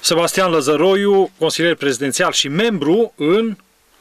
Sebastian Lăzăroiu, consilier prezidențial și membru în...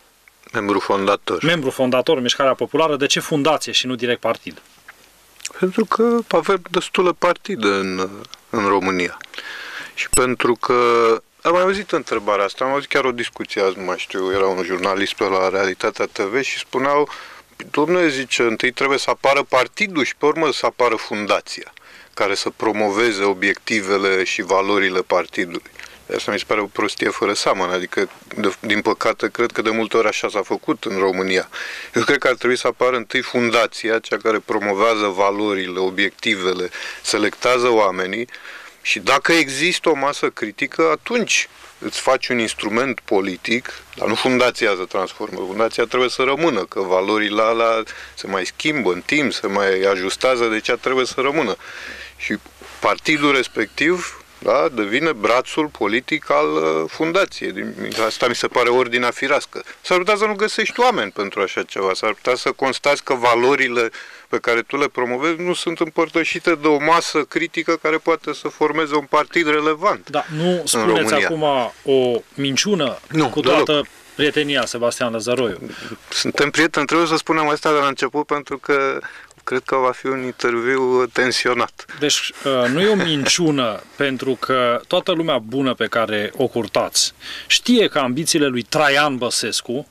Membru fondator în Mișcarea Populară. De ce fundație și nu direct partid? Pentru că avem destulă partide în România. Și pentru că... Am mai auzit întrebarea asta, am auzit chiar o discuție azi, nu mai știu, era un jurnalist pe la Realitatea TV și spuneau, domnule, zice, întâi trebuie să apară partidul și pe urmă să apară fundația, care să promoveze obiectivele și valorile partidului. Asta mi se pare o prostie fără seamănă, adică, din păcate, cred că de multe ori așa s-a făcut în România. Eu cred că ar trebui să apară întâi fundația, cea care promovează valorile, obiectivele, selectează oamenii și dacă există o masă critică, atunci îți faci un instrument politic, dar nu fundația se transformă, fundația trebuie să rămână, că valorile alea se mai schimbă în timp, se mai ajustează, deci ea trebuie să rămână. Și partidul respectiv, da, devine brațul politic al fundației. Asta mi se pare ordinea firească. S-ar putea să nu găsești oameni pentru așa ceva, s-ar putea să constați că valorile pe care tu le promovezi nu sunt împărtășite de o masă critică care poate să formeze un partid relevant. Da, nu spuneți acum o minciună cu toată prietenia, Sebastian Lăzăroiu. Suntem prieteni, trebuie să spunem asta de la început, pentru că cred că va fi un interviu tensionat. Deci nu e o minciună, pentru că toată lumea bună pe care o curtați știe că ambițiile lui Traian Băsescu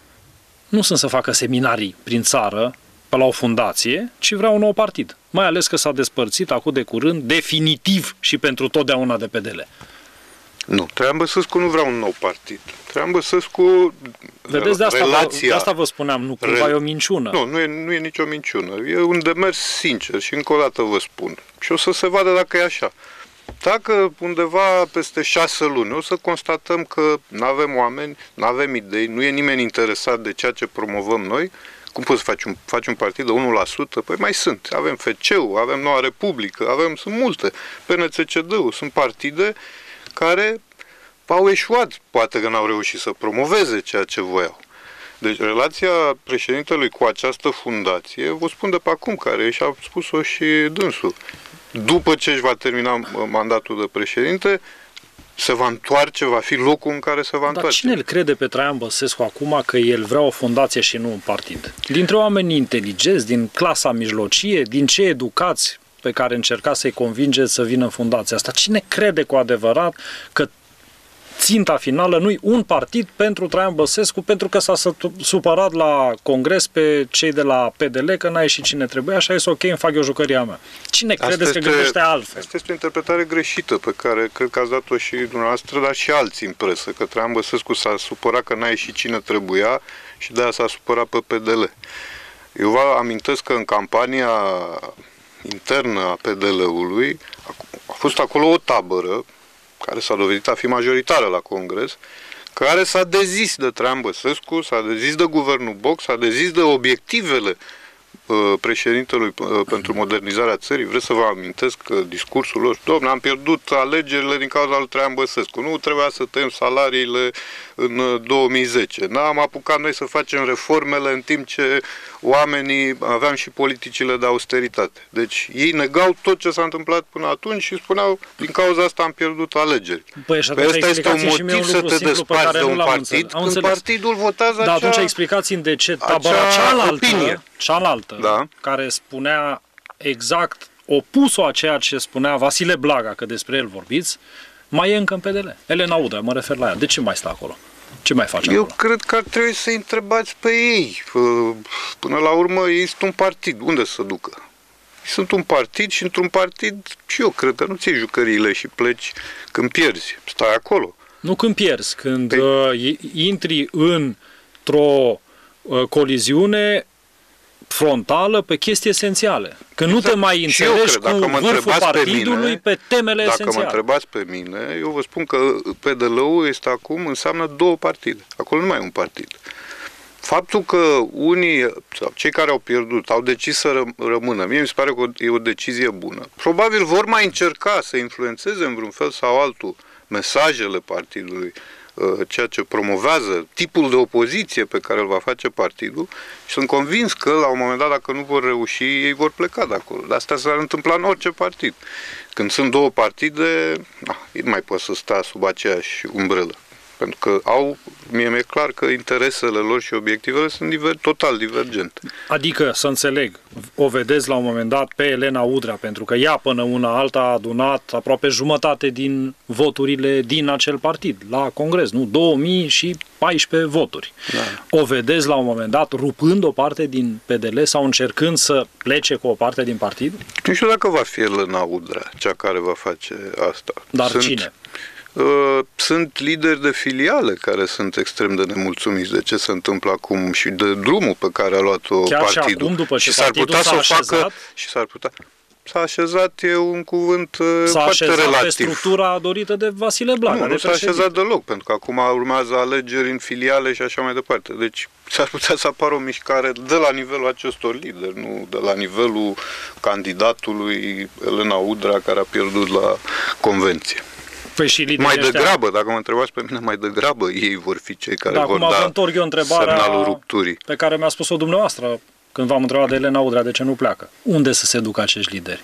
nu sunt să facă seminarii prin țară, pe la o fundație, ci vrea un nou partid. Mai ales că s-a despărțit acum de curând, definitiv și pentru totdeauna de PDL. Nu, Traian Băsescu nu vrea un nou partid. Traian Băsescu, vedeți, de asta vă spuneam, nu cumva e o minciună. Nu e nicio minciună. E un demers sincer și încă o dată vă spun. Și o să se vadă dacă e așa. Dacă undeva peste 6 luni o să constatăm că nu avem oameni, nu avem idei, nu e nimeni interesat de ceea ce promovăm noi, cum poți să faci un partid de 1%? Păi mai sunt. Avem FC-ul, avem Noua Republică, sunt multe. PNCCD-ul, sunt partide care au eșuat, poate că n-au reușit să promoveze ceea ce voiau. Deci relația președintelui cu această fundație, vă spun de pe acum, care și-a spus-o și dânsul. După ce își va termina mandatul de președinte, se va întoarce, va fi locul în care se va întoarce. Dar cine îl crede pe Traian Băsescu acum că el vrea o fundație și nu un partid? Dintre oamenii inteligenți, din clasa mijlocie, din cei educați pe care încercați să-i convingeți să vină în fundația asta, cine crede cu adevărat că ținta finală nu-i un partid pentru Traian Băsescu, pentru că s-a supărat la congres pe cei de la PDL că n-a ieșit cine trebuie, așa este ok, îmi fac eu jucăria mea. Cine credeți că gândește altfel? Asta este o interpretare greșită pe care cred că ați dat-o și dumneavoastră, dar și alții în presă, că Traian Băsescu s-a supărat că n-a ieșit cine trebuia și de-aia s-a supărat pe PDL. Eu vă amintesc că în campania internă a PDL-ului a fost acolo o tabără care s-a dovedit a fi majoritară la Congres, care s-a dezis de Traian Băsescu, s-a dezis de guvernul Boc, s-a dezis de obiectivele președintelui pentru modernizarea țării. Vreți să vă amintesc discursul lor? Dom'le, am pierdut alegerile din cauza lui Traian Băsescu. Nu trebuia să tăiem salariile în 2010. N-am apucat noi să facem reformele în timp ce oamenii aveam și politicile de austeritate. Deci ei negau tot ce s-a întâmplat până atunci și spuneau, din cauza asta am pierdut alegeri. Păi asta este un motiv să te desparți de un partid când partidul votează acea... Dar atunci explicați-mi de ce tabăra cealaltă, care spunea exact opusul a ceea ce spunea Vasile Blaga, că despre el vorbiți, mai e încă în PDL. Elena Udrea, mă refer la ea. De ce mai stă acolo? Ce mai face acolo? Eu cred că ar trebui să-i întrebați pe ei. Până la urmă, ei sunt un partid. Unde să ducă? Sunt un partid și într-un partid, și eu cred că nu ți-ai jucăriile și pleci când pierzi. Stai acolo. Nu când pierzi, când intri într-o coliziune frontală pe chestii esențiale. Când nu te mai înțelegi cu vârful partidului pe temele esențiale. Dacă mă întrebați pe mine, eu vă spun că PDL-ul este acum, înseamnă 2 partide. Acolo nu mai e un partid. Faptul că unii, sau cei care au pierdut, au decis să rămână, mie mi se pare că e o decizie bună. Probabil vor mai încerca să influențeze în vreun fel sau altul mesajele partidului ceea ce promovează, tipul de opoziție pe care îl va face partidul și sunt convins că la un moment dat, dacă nu vor reuși, ei vor pleca de acolo. Dar asta s-ar întâmpla în orice partid. Când sunt două partide, nu mai pot să stea sub aceeași umbrelă. Pentru că mie mi-e clar că interesele lor și obiectivele sunt total divergente. Adică, să înțeleg, o vedeți la un moment dat pe Elena Udrea, pentru că ea până una alta a adunat aproape jumătate din voturile din acel partid, la Congres, nu? 2014 voturi. Da. O vedeți la un moment dat rupând o parte din PDL sau încercând să plece cu o parte din partid? Nu știu dacă va fi Elena Udrea cea care va face asta. Dar cine? Sunt lideri de filiale care sunt extrem de nemulțumiți de ce se întâmplă acum și de drumul pe care a luat-o chiar partidul. Și acum, după ce s-ar putea să o facă și s-ar putea. S-a așezat, e un cuvânt foarte relativ. pe structura dorită de Vasile Blaga. Nu s-a așezat deloc, pentru că acum urmează alegeri în filiale și așa mai departe. Deci s-ar putea să apară o mișcare de la nivelul acestor lideri, nu de la nivelul candidatului Elena Udrea, care a pierdut la convenție. Păi și mai degrabă, dacă mă întrebați pe mine, mai degrabă ei vor fi cei care vor da semnalul rupturii. Pe care mi-a spus-o dumneavoastră când v-am întrebat de Elena Udrea de ce nu pleacă. Unde să se ducă acești lideri?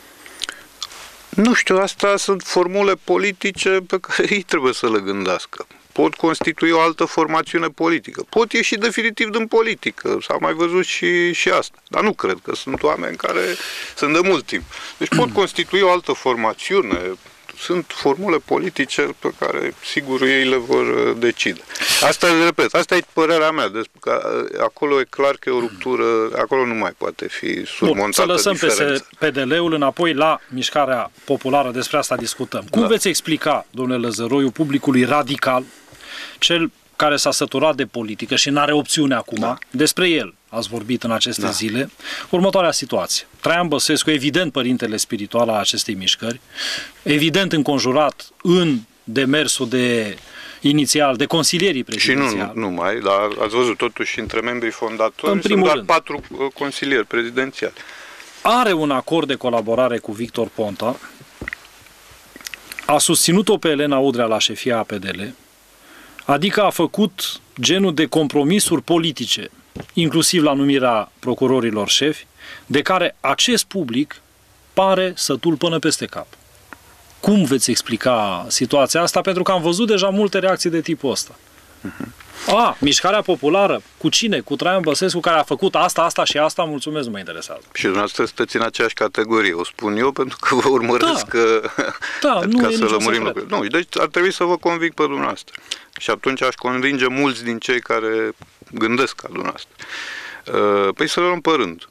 Nu știu, astea sunt formule politice pe care ei trebuie să le gândească. Pot constitui o altă formațiune politică. Pot ieși definitiv din politică. S-a mai văzut și asta. Dar nu cred că sunt oameni care sunt de mult timp. Deci pot constitui o altă formațiune. Sunt formule politice pe care, sigur, ei le vor decide. Asta, repet, asta e părerea mea. Că acolo e clar că e o ruptură, acolo nu mai poate fi surmontată diferența. Să lăsăm PDL-ul înapoi la Mișcarea Populară, despre asta discutăm. Cum veți explica, domnule Lăzăroiu, publicului radical, cel care s-a săturat de politică și n-are opțiune acum, despre el ați vorbit în aceste zile, următoarea situație. Traian Băsescu, evident părintele spiritual al acestei mișcări, evident înconjurat în demersul inițial de consilierii prezidențiali. Și nu numai, dar ați văzut totuși între membrii fondatori sunt doar 4 consilieri prezidențiali. Are un acord de colaborare cu Victor Ponta, a susținut-o pe Elena Udrea la șefia PDL, adică a făcut genul de compromisuri politice, inclusiv la numirea procurorilor șefi, de care acest public pare sătul până peste cap. Cum veți explica situația asta? Pentru că am văzut deja multe reacții de tipul ăsta. Mișcarea Populară, cu cine? Cu Traian Băsescu, care a făcut asta și asta, mulțumesc, nu mă interesează. Și dumneavoastră sunteți în aceeași categorie, o spun eu, pentru că vă urmăresc ca să lămurim lucrurile. Nu, deci ar trebui să vă conving pe dumneavoastră. Și atunci aș convinge mulți din cei care gândesc ca dumneavoastră. Păi să le luăm pe rând.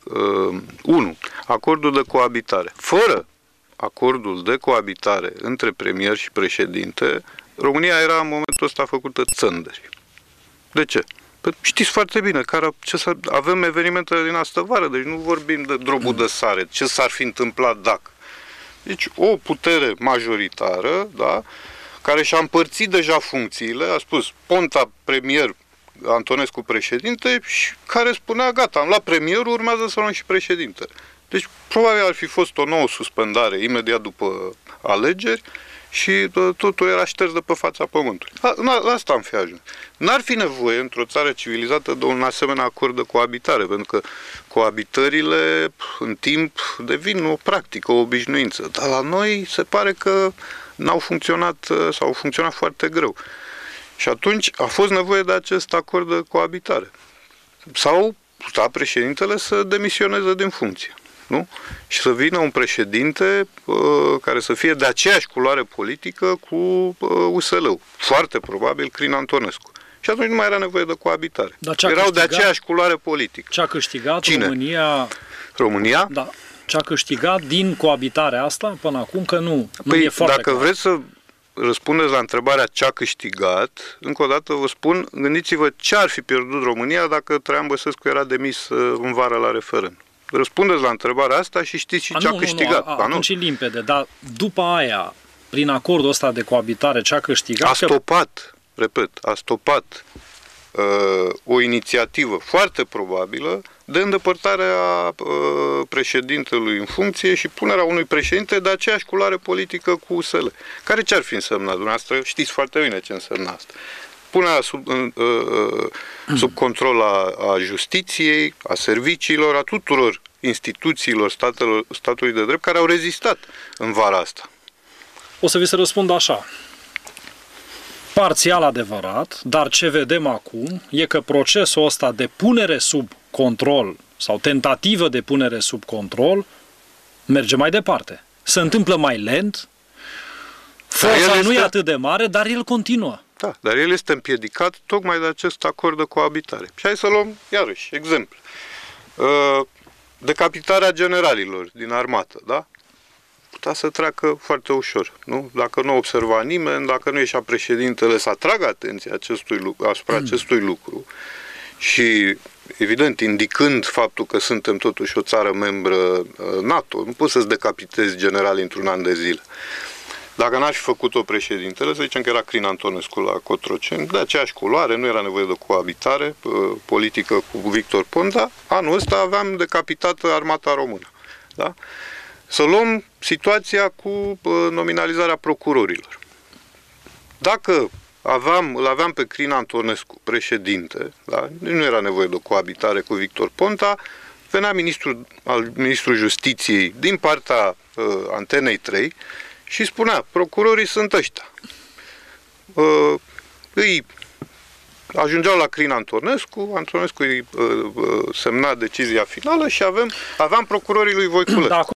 1. Acordul de coabitare. Fără acordul de coabitare între premier și președinte, România era în momentul ăsta făcută țândări. De ce? Păi știți foarte bine, avem evenimentele din astă vară, deci nu vorbim de drobul de sare, ce s-ar fi întâmplat dacă. Deci o putere majoritară, da, care și-a împărțit deja funcțiile, a spus Ponta premier, Antonescu președinte, și care spunea gata, am luat premierul, urmează să luăm și președinte. Deci probabil ar fi fost o nouă suspendare imediat după alegeri și totul era șters de pe fața pământului. La asta am fi ajuns. N-ar fi nevoie într-o țară civilizată de un asemenea acord de coabitare, pentru că coabitările în timp devin o practică, o obișnuință. Dar la noi se pare că n-au funcționat sau au funcționat foarte greu. Și atunci a fost nevoie de acest acord de coabitare. Sau președintele să demisioneze din funcție. Nu? Și să vină un președinte care să fie de aceeași culoare politică cu USL-ul. Foarte probabil Crin Antonescu. Și atunci nu mai era nevoie de coabitare. Erau de aceeași culoare politică. Ce a câștigat Cine? România? Da. Ce a câștigat din coabitarea asta până acum, că nu e foarte dacă clar. Vreți să răspundeți la întrebarea ce a câștigat, încă o dată vă spun, gândiți-vă ce ar fi pierdut România dacă Traian Băsescu era demis în vară la referendum. Răspundeți la întrebarea asta și știți și ce a câștigat. Atunci e limpede, dar după aia, prin acordul ăsta de coabitare, ce a câștigat? A stopat o inițiativă foarte probabilă de îndepărtare a președintelui în funcție și punerea unui președinte de aceeași culoare politică cu USL. Care ce ar fi însemnat? Dumneavoastră știți foarte bine ce însemna asta. punerea sub control a justiției, a serviciilor, a tuturor instituțiilor statului de drept care au rezistat în vara asta. O să vi se răspund așa. Parțial adevărat, dar ce vedem acum e că procesul ăsta de punere sub control sau tentativă de punere sub control merge mai departe. Se întâmplă mai lent, forța nu e atât de mare, dar el continuă. Da, dar el este împiedicat tocmai de acest acord de coabitare. Și hai să luăm, iarăși, exemplu. Decapitarea generalilor din armată, da? Putea să treacă foarte ușor, nu? Dacă nu observa nimeni, dacă nu ieșea președintele să atragă atenția asupra acestui lucru și, evident, indicând faptul că suntem totuși o țară membră NATO, nu poți să-ți decapitezi generali într-un an de zile. Dacă n-aș fi făcut-o președintele, să zicem că era Crin Antonescu la Cotroceni, de aceeași culoare, nu era nevoie de coabitare politică cu Victor Ponta, anul ăsta aveam decapitată armata română. Da? Să luăm situația cu nominalizarea procurorilor. Dacă îl aveam pe Crin Antonescu președinte, da? Nu era nevoie de o coabitare cu Victor Ponta, venea ministrul Justiției din partea Antenei 3 și spunea, procurorii sunt ăștia. Îi ajungeau la Crin Antonescu îi semna decizia finală și aveam procurorii lui Voiculescu.